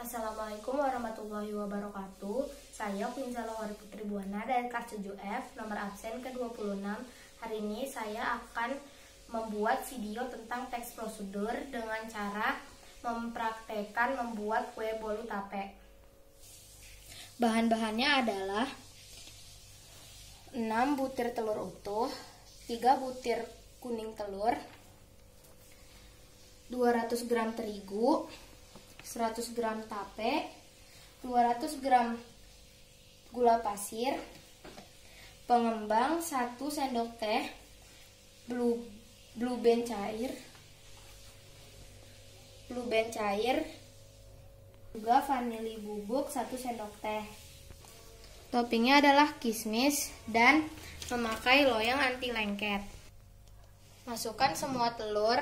Assalamualaikum warahmatullahi wabarakatuh. Saya Quinza Lawari Putri Buana dari kelas 7F, nomor absen ke-26. Hari ini saya akan membuat video tentang teks prosedur dengan cara mempraktekkan membuat kue bolu tape. Bahan-bahannya adalah 6 butir telur utuh, 3 butir kuning telur, 200 gram terigu, 100 gram tape, 200 gram gula pasir, pengembang 1 sendok teh, blue band cair, juga vanili bubuk 1 sendok teh. Toppingnya adalah kismis dan memakai loyang anti lengket. Masukkan semua telur.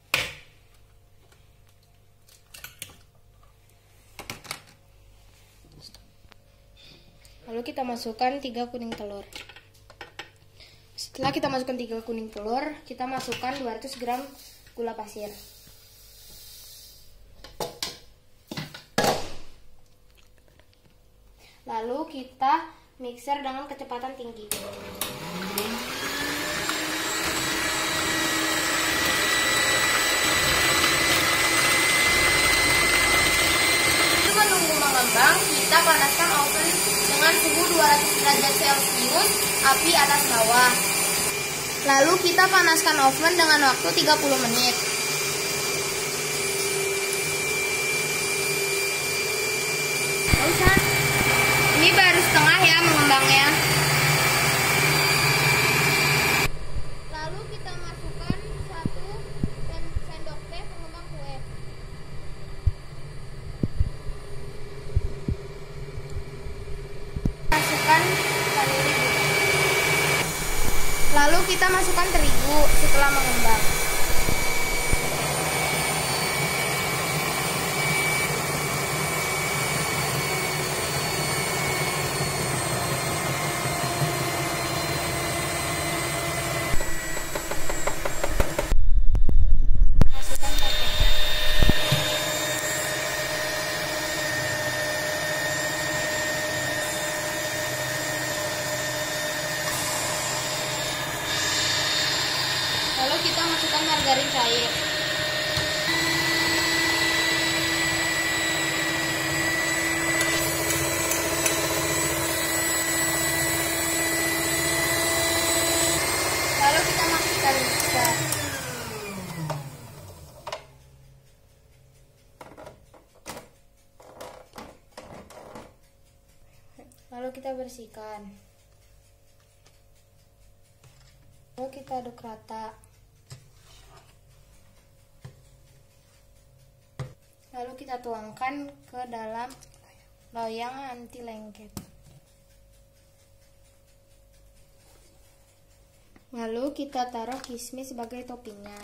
Lalu kita masukkan 3 kuning telur. Setelah kita masukkan 3 kuning telur, kita masukkan 200 gram gula pasir. Lalu kita mixer dengan kecepatan tinggi. Untuk menunggu mengembang, kita panaskan oven dengan suhu 200 derajat Celcius, api atas bawah. Lalu kita panaskan oven dengan waktu 30 menit. Ini baru setengah ya mengembangnya. Lalu kita masukkan 1 sendok teh pengembang kue. Masukkan vanili bubuk. Lalu kita masukkan terigu setelah mengembang. Masukkan tapenya. Lalu kita masukkan margarin cair. Lalu kita masukkan mixer. Lalu kita bersihkan. Lalu kita aduk rata. Lalu kita tuangkan ke dalam loyang anti lengket. Lalu kita taruh kismis sebagai toppingnya.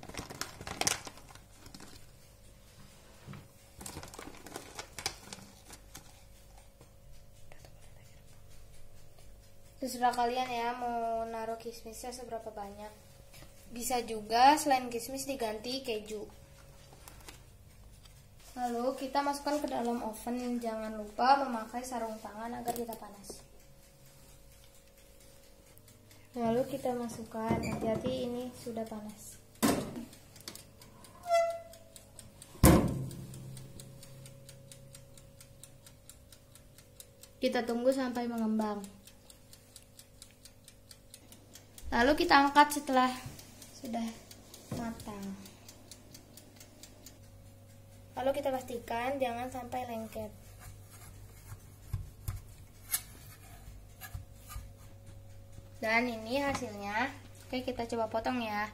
Terserah kalian ya mau naruh kismisnya seberapa banyak. Bisa juga selain kismis diganti keju. Lalu kita masukkan ke dalam oven. Jangan lupa memakai sarung tangan agar tidak panas. Lalu kita masukkan. Hati-hati, ini sudah panas. Kita tunggu sampai mengembang. Lalu kita angkat setelah sudah matang. Lalu kita pastikan jangan sampai lengket. Dan ini hasilnya. Oke, kita coba potong ya.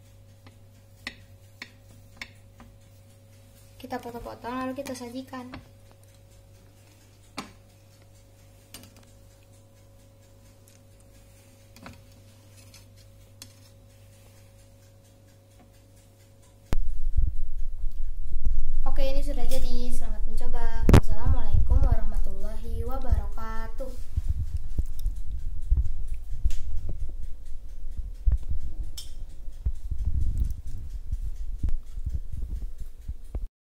Kita potong-potong lalu kita sajikan.